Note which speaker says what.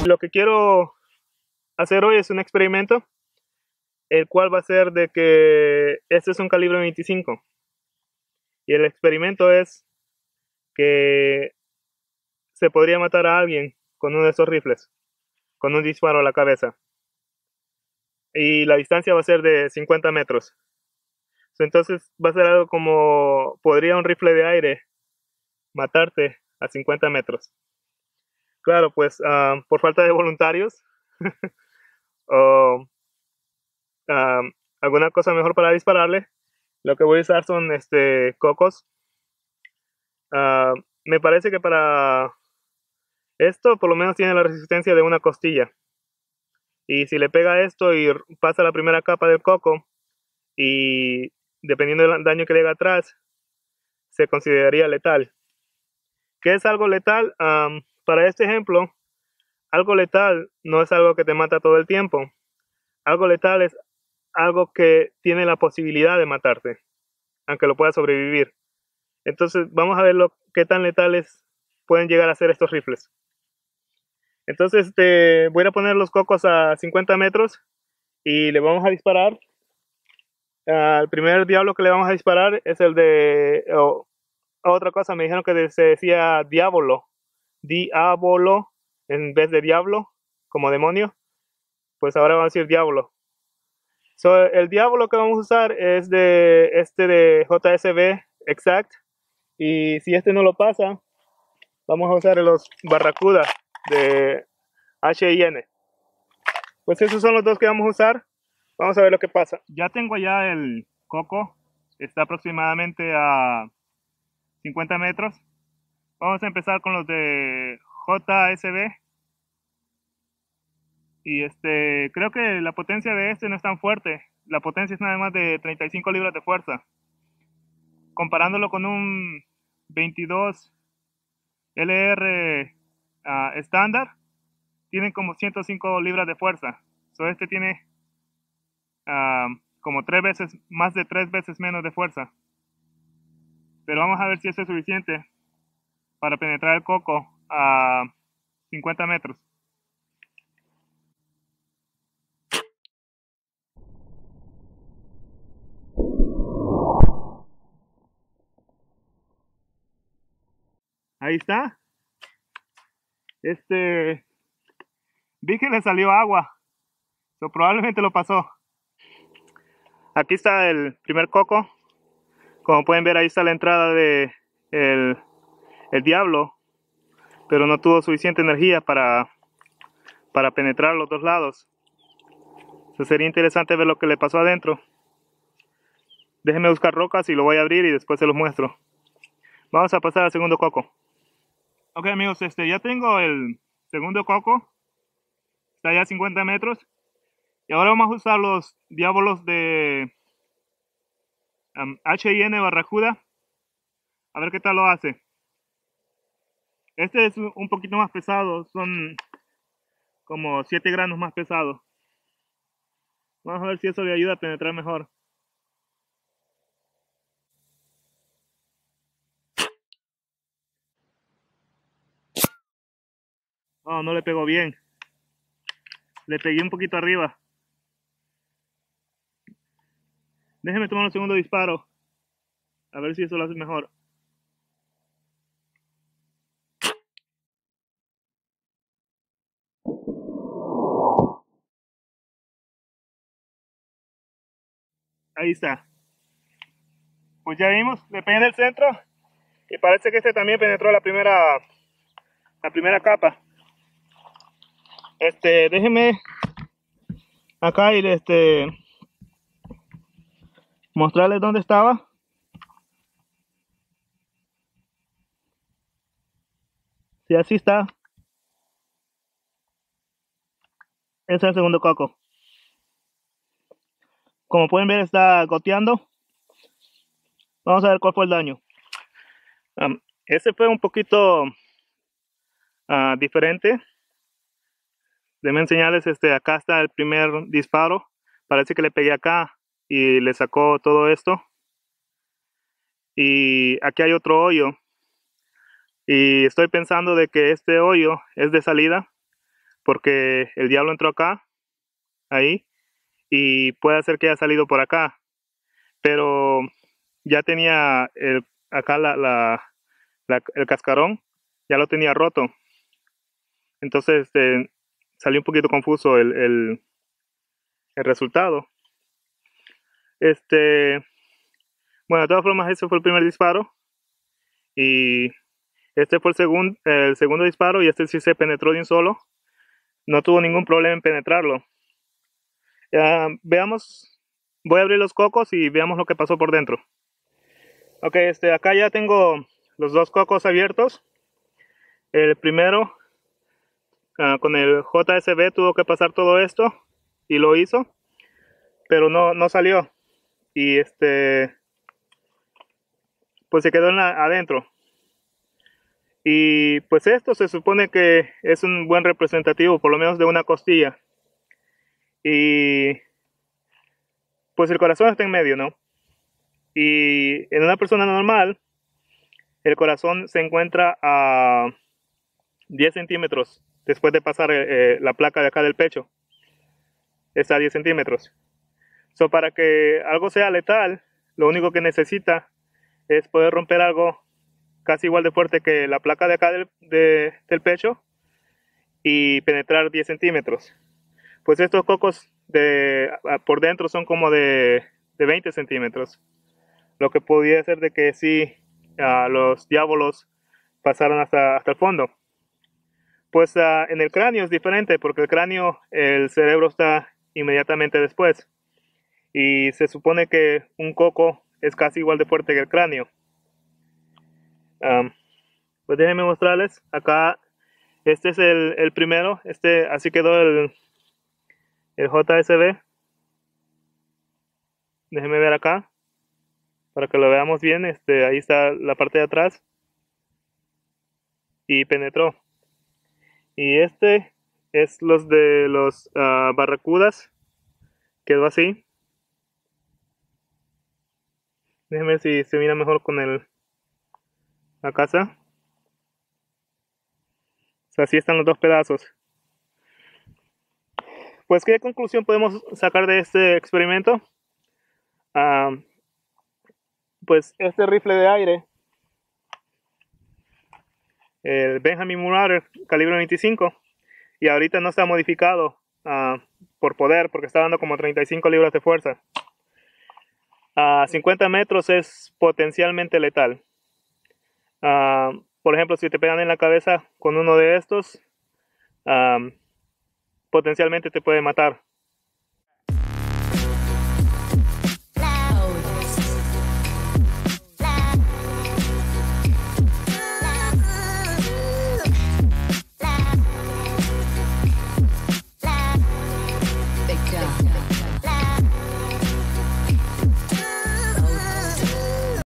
Speaker 1: Lo que quiero hacer hoy es un experimento, el cual va a ser de que este es un calibre 25 y el experimento es que se podría matar a alguien con uno de estos rifles, con un disparo a la cabeza, y la distancia va a ser de 50 metros. Entonces va a ser algo como, podría un rifle de aire matarte a 50 metros. Claro, pues por falta de voluntarios o alguna cosa mejor para dispararle, lo que voy a usar son cocos. Me parece que para esto por lo menos tiene la resistencia de una costilla. Y si le pega esto y pasa la primera capa del coco, y dependiendo del daño que le haga atrás, se consideraría letal. ¿Qué es algo letal? Para este ejemplo, algo letal no es algo que te mata todo el tiempo. Algo letal es algo que tiene la posibilidad de matarte, aunque lo pueda sobrevivir. Entonces vamos a ver qué tan letales pueden llegar a ser estos rifles. Entonces voy a poner los cocos a 50 metros y le vamos a disparar. El primer diablo que le vamos a disparar es el de... otra cosa, me dijeron que se decía diablo. Diablo en vez de diablo, como demonio. Pues ahora vamos a decir diablo. El diablo que vamos a usar es de JSB Exact. Y si este no lo pasa, vamos a usar los Barracuda de HIN. Pues esos son los dos que vamos a usar. Vamos a ver lo que pasa. Ya tengo ya el coco. Está aproximadamente a 50 metros. Vamos a empezar con los de JSB. Y creo que la potencia de este no es tan fuerte. La potencia es nada más de 35 libras de fuerza. Comparándolo con un 22 LR estándar, tienen como 105 libras de fuerza. Este tiene como más de 3 veces menos de fuerza. Pero vamos a ver si eso es suficiente para penetrar el coco a 50 metros. Ahí está. Vi que le salió agua. Probablemente lo pasó. Aquí está el primer coco. Como pueden ver, ahí está la entrada de el diablo, pero no tuvo suficiente energía para penetrar los dos lados. Sería interesante ver lo que le pasó adentro. Déjenme buscar rocas y lo voy a abrir y después se los muestro. Vamos a pasar al segundo coco. Ok amigos, ya tengo el segundo coco. Está ya a 50 metros. Y ahora vamos a usar los diablos de HIN Barracuda. A ver qué tal lo hace. Este es un poquito más pesado. Son como 7 gramos más pesado. Vamos a ver si eso le ayuda a penetrar mejor. Oh, no le pegó bien. Le pegué un poquito arriba. Déjeme tomar un segundo disparo. A ver si eso lo hace mejor. Ahí está. Pues ya vimos, depende del centro. Y parece que también penetró la primera capa. Déjeme acá ir mostrarles dónde estaba. Si así está. Ese es el segundo coco. Como pueden ver, está goteando. Vamos a ver cuál fue el daño. Ese fue un poquito diferente. Déjenme enseñarles, acá está el primer disparo. Parece que le pegué acá y le sacó todo esto. Y aquí hay otro hoyo. Y estoy pensando de que este hoyo es de salida porque el diablo entró acá, ahí, y puede ser que haya salido por acá, pero ya tenía acá el cascarón, ya lo tenía roto. Entonces salió un poquito confuso el resultado. Bueno, de todas formas, ese fue el primer disparo. Y este fue el segundo disparo, y este sí se penetró de un solo. No tuvo ningún problema en penetrarlo. Veamos, voy a abrir los cocos y veamos lo que pasó por dentro. Ok, acá ya tengo los dos cocos abiertos. El primero, con el JSB tuvo que pasar todo esto, y lo hizo, pero no salió. Y pues se quedó adentro. Y pues esto se supone que es un buen representativo, por lo menos de una costilla. Y pues el corazón está en medio, ¿no? Y en una persona normal, el corazón se encuentra a 10 centímetros después de pasar la placa de acá del pecho. Está a 10 centímetros. So, para que algo sea letal, lo único que necesita es poder romper algo casi igual de fuerte que la placa de acá del pecho y penetrar 10 centímetros. Pues estos cocos por dentro son como de 20 centímetros, lo que podría ser de que sí, los diábolos pasaron hasta el fondo. Pues en el cráneo es diferente, porque el cráneo, el cerebro está inmediatamente después, y se supone que un coco es casi igual de fuerte que el cráneo. Pues déjenme mostrarles acá. Este es el primero. Así quedó el JSB. Déjenme ver acá para que lo veamos bien. Ahí está la parte de atrás, y penetró. Y es los de los barracudas. Quedó así. Déjenme ver si se mira mejor con la casa. O sea, así están los dos pedazos. Pues, ¿qué conclusión podemos sacar de este experimento? Pues este rifle de aire, el Benjamin Marauder calibre 25, y ahorita no está modificado por poder, porque está dando como 35 libras de fuerza. A 50 metros es potencialmente letal. Por ejemplo, si te pegan en la cabeza con uno de estos, potencialmente te puede matar.